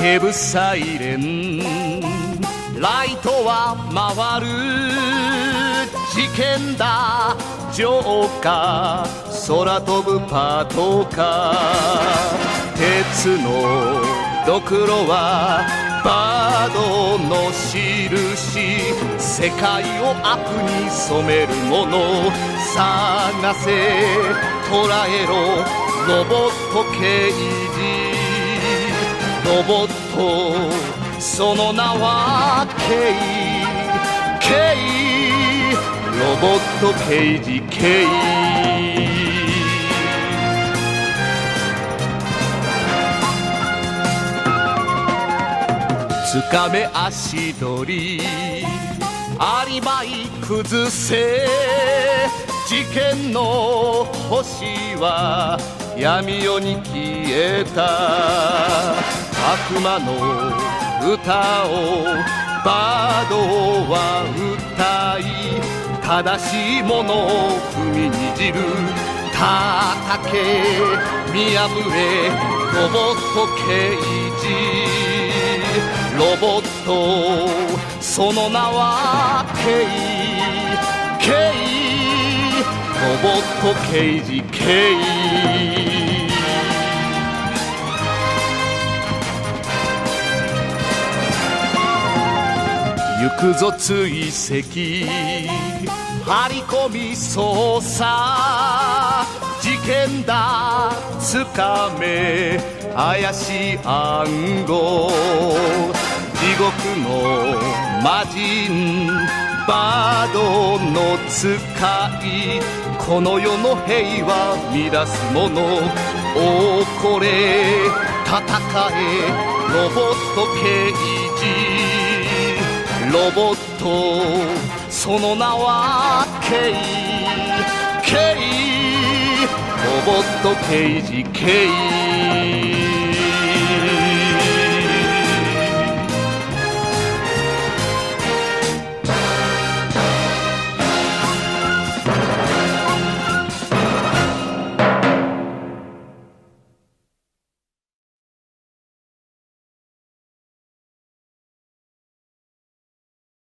叫ぶサイレン、ライトは回る、事件だジョーカー、空飛ぶパトカー、鉄のドクロはバードの印、世界を悪に染めるもの、探せ捕らえろロボット刑事、ロボットその名はケイ、ロボット刑事ケイ。つかめ足取り、アリバイ崩せ、事件の星は闇夜に消えた、悪魔の歌をバードは歌い、正しいものを踏みにじる、叩け見破れロボット刑事、ロボットその名はケイ、ロボット刑事ケイ。行くぞ追跡、張り込み捜査、事件だつかめ怪しい暗号、地獄の魔人バードの使い、この世の平和乱す者、怒れ戦えロボット刑事、ロボットその名はケイ、ロボット刑事ケイ。